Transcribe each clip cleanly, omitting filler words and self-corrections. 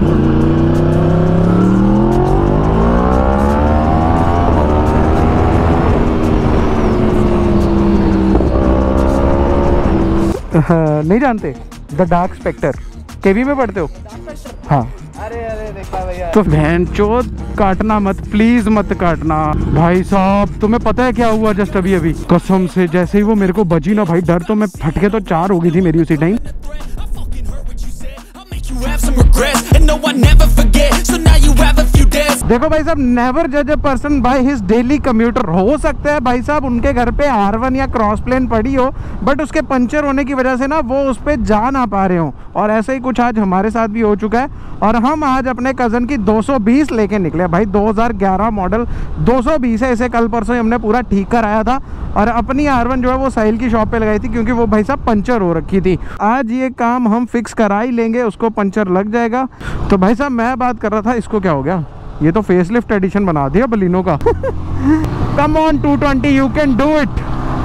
नहीं जानते the dark Spectre? केवी में पढ़ते हो? हाँ। अरे देखा भैया। तो भैंचोद काटना मत, प्लीज मत काटना भाई साहब। तुम्हें पता है क्या हुआ जस्ट अभी अभी? कसम से जैसे ही वो मेरे को बजी ना भाई, डर तो मैं फटके तो 4 हो गई थी मेरी उसी टाइम। देखो भाई साहब, नेवर जज a person by his daily commuter. हो सकता है भाई साहब उनके घर पे R1 या क्रॉस प्लेन पड़ी हो, बट उसके पंचर होने की वजह से ना वो उस पे जा ना पा रहे हो। और ऐसे ही कुछ आज हमारे साथ भी हो चुका है। और हम आज अपने कज़न की 220 लेके निकले भाई। 2011 मॉडल 220 है। इसे कल परसों हमने पूरा ठीक कराया था। और अपनी R1 जो है वो साहिल की शॉप पे लगाई थी, क्योंकि वो भाई साहब पंचर हो रखी थी। आज ये काम हम फिक्स करा ही लेंगे, उसको पंचर लग जाएगा। तो भाई साहब मैं बात कर रहा था, इसको क्या हो गया? ये तो फेसलिफ्ट एडिशन बना दिया बलिनो का। Come on 220, you can do it.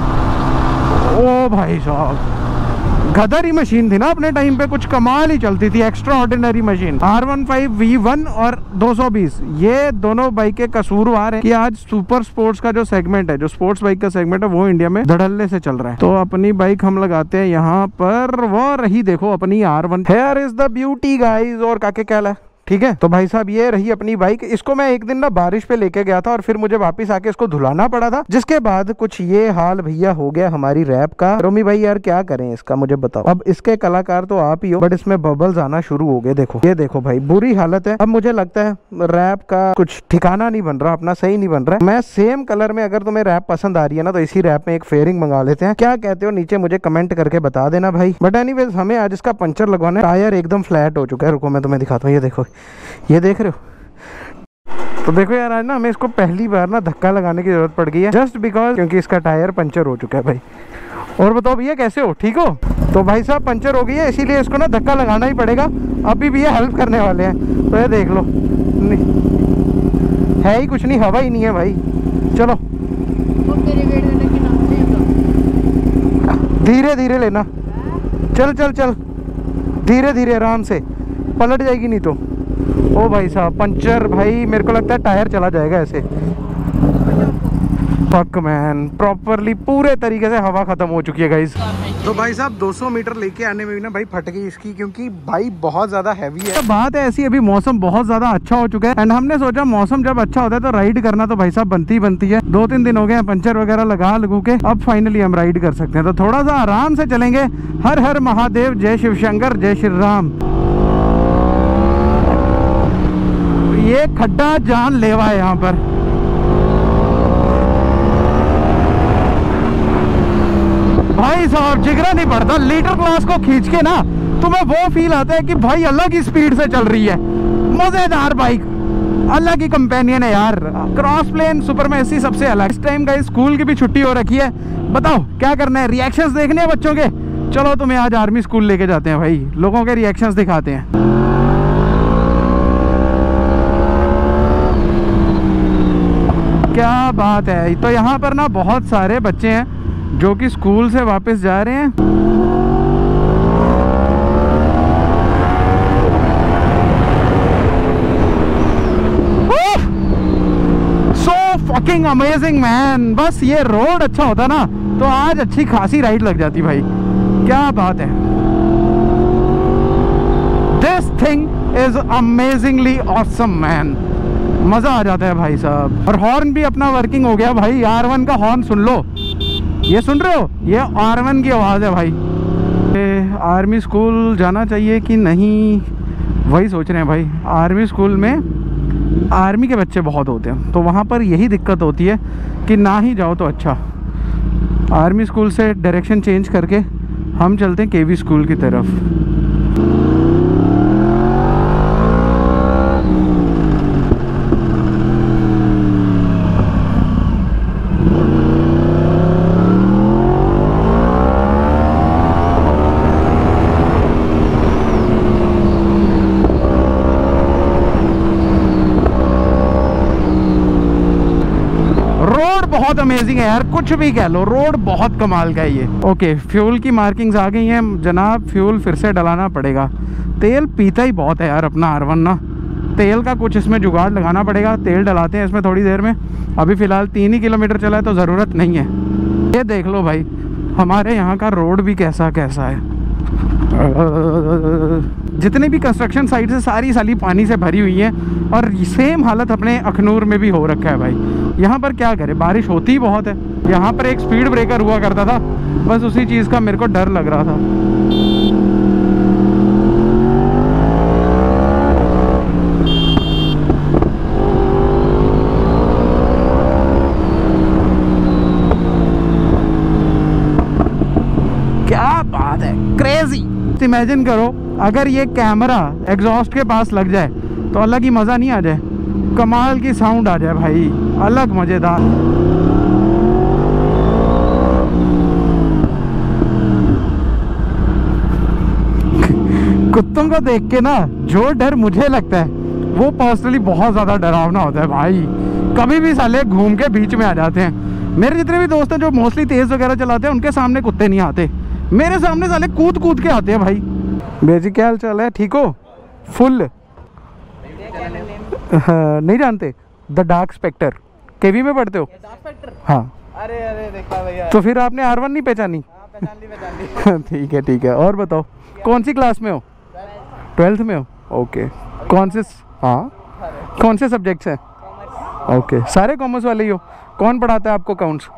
ओ भाई साहब, गदर ही मशीन थी ना अपने टाइम पे, कुछ कमाल ही चलती थी, extra ordinary machine. R15 V1 और 220 ये दोनों बाइक के कसूरवार हैं कि आज सुपर स्पोर्ट्स का जो सेगमेंट है, जो स्पोर्ट्स बाइक का सेगमेंट है, वो इंडिया में धड़ल्ले से चल रहा है। तो अपनी बाइक हम लगाते हैं यहाँ पर। वो रही देखो अपनी R1। Here is the beauty guys. और काके क्या है, ठीक है। तो भाई साहब ये रही अपनी बाइक। इसको मैं एक दिन ना बारिश पे लेके गया था और फिर मुझे वापस आके इसको धुलाना पड़ा था, जिसके बाद कुछ ये हाल भैया हो गया हमारी रैप का। रोमी भाई यार क्या करें इसका, मुझे बताओ। अब इसके कलाकार तो आप ही हो, बट इसमें बबल्स आना शुरू हो गए। देखो ये देखो भाई, बुरी हालत है। अब मुझे लगता है रैप का कुछ ठिकाना नहीं बन रहा, अपना सही नहीं बन रहा है। मैं सेम कलर में, अगर तुम्हें रैप पसंद आ रही है ना, तो इसी रैप में एक फेयरिंग मंगा लेते हैं। क्या कहते हो, नीचे मुझे कमेंट करके बता देना भाई। बट एनीवेज हमें आज इसका पंचर लगवाना है। टायर एकदम फ्लैट हो चुका है। रुको मैं तुम्हें दिखाता हूँ। ये देखो, ये देख रहे हो? तो देखो यार, आज ना हमें इसको पहली बार ना धक्का लगाने की जरूरत पड़ गई है, जस्ट बिकॉज क्योंकि इसका टायर पंचर हो चुका है भाई। और बताओ भैया कैसे हो, ठीक हो? तो भाई साहब पंचर हो गई है, इसीलिए इसको ना धक्का लगाना ही पड़ेगा। अभी भैया हेल्प करने वाले हैं। तो ये देख लो, है ही कुछ नहीं, हवा ही नहीं है भाई। चलो धीरे धीरे लेना, चल चल चल धीरे धीरे, आराम से, पलट जाएगी नहीं तो। ओ भाई साहब पंचर भाई, मेरे को लगता है टायर चला जाएगा ऐसे। फक मैन, प्रॉपरली पूरे तरीके से हवा खत्म हो चुकी है गाइस। तो भाई साहब 200 मीटर लेके आने में भी ना भाई फट गई इसकी, क्योंकि बाइक बहुत ज्यादा हैवी है। तो बात है ऐसी, अभी मौसम बहुत ज्यादा अच्छा हो चुका है एंड हमने सोचा मौसम जब अच्छा होता है तो राइड करना तो भाई साहब बनती है। 2-3 दिन हो गए पंचर वगैरह लगू के, अब फाइनली हम राइड कर सकते हैं। तो थोड़ा सा आराम से चलेंगे। हर हर महादेव, जय शिव शंकर, जय श्री राम। ये खड्डा जान लेवा है यहाँ पर। भाई साहब जिगरा नहीं पड़ता, लीटर क्लास को खींच के ना तुम्हें वो फील आता है कि भाई अलग ही स्पीड से चल रही है। मजेदार बाइक, अलग ही कंपेनियन है यार। क्रॉस प्लेन सुपरमेसी सबसे अलग। इस टाइम का स्कूल की भी छुट्टी हो रखी है। बताओ क्या करना है, रिएक्शंस देखने हैं बच्चों के? चलो तुम्हें आज आर्मी स्कूल लेके जाते हैं भाई, लोगों के रिएक्शंस दिखाते हैं। क्या बात है। तो यहाँ पर ना बहुत सारे बच्चे हैं जो कि स्कूल से वापस जा रहे हैं। So fucking amazing man. बस ये रोड अच्छा होता ना तो आज अच्छी खासी राइड लग जाती भाई। क्या बात है। This thing is amazingly awesome man. मजा आ जाता है भाई साहब। और हॉर्न भी अपना वर्किंग हो गया भाई। R1 का हॉर्न सुन लो, ये सुन रहे हो? ये R1 की आवाज़ है भाई। आर्मी स्कूल जाना चाहिए कि नहीं, वही सोच रहे हैं भाई। आर्मी स्कूल में आर्मी के बच्चे बहुत होते हैं, तो वहाँ पर यही दिक्कत होती है कि ना ही जाओ तो अच्छा। आर्मी स्कूल से डायरेक्शन चेंज करके हम चलते हैं KV स्कूल की तरफ। बहुत अमेजिंग है यार, कुछ भी कह लो, रोड बहुत कमाल का है ये। ओके, फ्यूल की मार्किंग्स आ गई हैं जनाब, फ्यूल फिर से डलाना पड़ेगा। तेल पीता ही बहुत है यार अपना R1 ना, तेल का कुछ इसमें जुगाड़ लगाना पड़ेगा। तेल डलाते हैं इसमें थोड़ी देर में, अभी फ़िलहाल 3 ही किलोमीटर चला है तो ज़रूरत नहीं है। ये देख लो भाई हमारे यहाँ का रोड भी कैसा कैसा है। जितनी भी कंस्ट्रक्शन साइट है सारी साली पानी से भरी हुई है, और सेम हालत अपने अखनूर में भी हो रखा है भाई। यहाँ पर क्या करे, बारिश होती ही बहुत है। यहाँ पर एक स्पीड ब्रेकर हुआ करता था, बस उसी चीज़ का मेरे को डर लग रहा था। क्या बात है, क्रेजी। इमेजिन करो अगर ये कैमरा एग्जॉस्ट के पास लग जाए तो अलग ही मज़ा नहीं आ जाए, कमाल की साउंड आ जाए भाई, अलग मज़ेदार। कुत्तों को देख के ना जो डर मुझे लगता है वो पर्सनली बहुत ज़्यादा डरावना होता है भाई। कभी भी साले घूम के बीच में आ जाते हैं। मेरे जितने भी दोस्त हैं जो मोस्टली तेज़ वगैरह चलाते हैं उनके सामने कुत्ते नहीं आते, मेरे सामने साले कूद कूद के आते हैं भाई। बेजी क्या हाल चाल है, ठीक हो? फुल नहीं जानते? द डार्क स्पेक्टर, केवी में पढ़ते हो? हाँ। अरे देखा भैया। तो फिर आपने R1 नहीं पहचानी? पहचान ली। ठीक है ठीक है। और बताओ कौन सी क्लास में हो? 12th में हो? ओके। कौन से, हाँ कौन से सब्जेक्ट्स हैं? ओके, सारे कॉमर्स वाले ही हो। कौन पढ़ाता है आपको अकाउंट्स?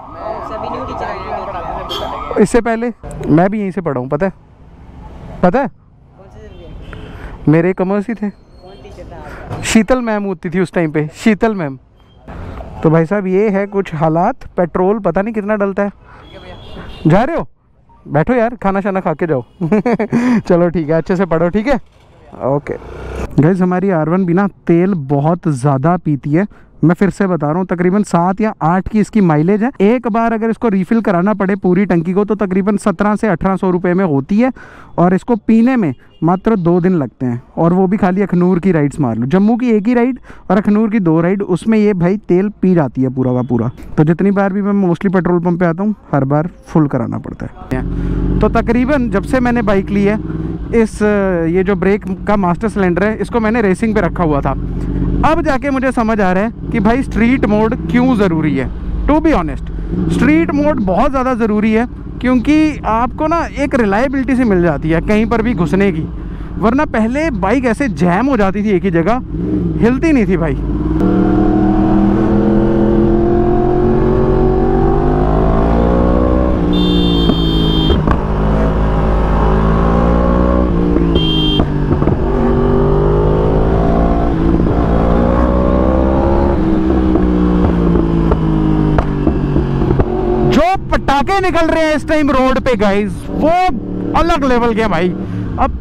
इससे पहले मैं भी यहीं से पढ़ा हूँ, पता है? पता है मेरे कॉमर्स ही थे। शीतल मैम होती थी उस टाइम पे, शीतल मैम। तो भाई साहब ये है कुछ हालात। पेट्रोल पता नहीं कितना डलता है। जा रहे हो? बैठो यार, खाना शाना खा के जाओ। चलो ठीक है, अच्छे से पढ़ो, ठीक है? ओके गाइस, हमारी R1 भी ना तेल बहुत ज़्यादा पीती है। मैं फिर से बता रहा हूँ, तकरीबन 7 या 8 की इसकी माइलेज है। एक बार अगर इसको रिफ़िल कराना पड़े पूरी टंकी को तो तकरीबन 17 से 1800 रुपये में होती है, और इसको पीने में मात्र 2 दिन लगते हैं, और वो भी खाली अखनूर की राइड्स मार लो। जम्मू की एक ही राइड और अखनूर की 2 राइड, उसमें ये भाई तेल पी जाती है पूरा का पूरा। तो जितनी बार भी मैं मोस्टली पेट्रोल पंप पे आता हूँ हर बार फुल कराना पड़ता है। तो तकरीबन जब से मैंने बाइक ली है, ये जो ब्रेक का मास्टर सिलेंडर है इसको मैंने रेसिंग पे रखा हुआ था। अब जाके मुझे समझ आ रहा है कि भाई स्ट्रीट मोड क्यों ज़रूरी है। To be honest, street mode बहुत ज़्यादा ज़रूरी है, क्योंकि आपको ना एक रिलायबिलिटी से मिल जाती है कहीं पर भी घुसने की। वरना पहले बाइक ऐसे जैम हो जाती थी एक ही जगह, हिलती नहीं थी भाई। पटाखे निकल रहे हैं इस टाइम रोड पे गाइस, वो अलग लेवल के भाई। अब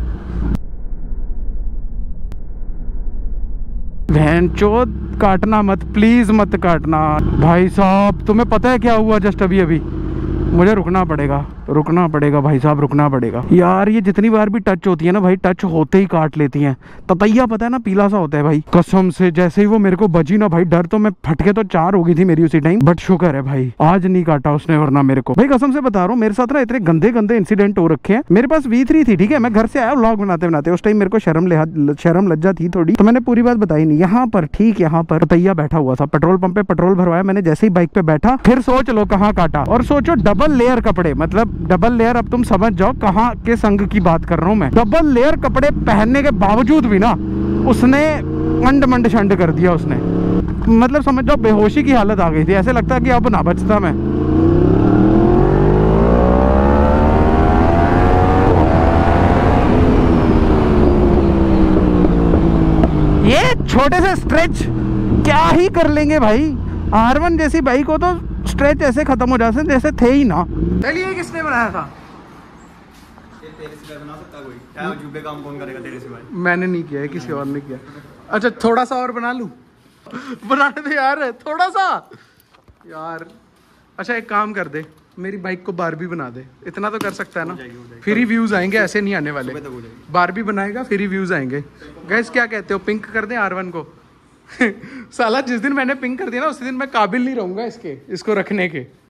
भैंचोद काटना मत, प्लीज मत काटना भाई साहब। तुम्हें पता है क्या हुआ जस्ट अभी अभी? मुझे रुकना पड़ेगा भाई साहब, रुकना पड़ेगा यार। ये जितनी बार भी टच होती है ना भाई, टच होते ही काट लेती हैं। ततैया पता है ना, पीला सा होता है भाई, कसम से। जैसे ही वो मेरे को बजी ना भाई, डर तो मैं फटके तो 4 हो गई थी मेरी उसी टाइम, बट शुक्र है भाई आज नहीं काटा उसने, वरना मेरे को भाई कसम से बता रहा हूँ मेरे साथ ना इतने गंदे गंदे इंसिडेंट हो रखे हैं। मेरे पास V3 थी, ठीक है, मैं घर से आया व्लॉग बनाते बनाते, उस टाइम मेरे को शर्म लज्जा थी थोड़ी, तो मैंने पूरी बात बताई नहीं। यहाँ पर ठीक यहाँ पर ततैया बैठा हुआ था, पेट्रोल पंप पे पेट्रोल भरवाया मैंने। जैसे ही बाइक पे बैठा, फिर सोच लो कहाँ काटा। और सोचो डबल लेयर कपड़े, मतलब डबल लेयर, अब तुम समझ जाओ कहाँ के संग की बात कर रहा हूँ मैं। डबल लेयर कपड़े पहनने के बावजूद भी ना उसने अंड मंड शंड कर दिया उसने, मतलब समझ जाओ बेहोशी की हालत आ गई थी। ऐसे लगता है कि अब ना बचता मैं। ये छोटे से स्ट्रेच क्या ही कर लेंगे भाई। R1 जैसी बाइक हो तो स्ट्रेच ऐसे खत्म हो जाते जैसे थे ही ना। चलिए, किसने बनाया था? बना सकता कोई? जुबे काम कौन करेगा तेरे सिवाय? मैंने नहीं किया है, किसी और ने किया। अच्छा थोड़ा सा और बना लूं? बनाने दे यार थोड़ा सा यार। अच्छा एक काम कर दे, मेरी बाइक को बारबी बना दे, इतना तो कर सकता है ना? फिर ही व्यूज आएंगे, ऐसे नहीं आने वाले। बारबी बनाएगा फिर ही व्यूज आएंगे। गाइस क्या कहते हो, पिंक कर दें R1 को? साला जिस दिन मैंने पिंक कर दिया ना उसी दिन मैं काबिल नहीं रहूंगा इसको रखने के।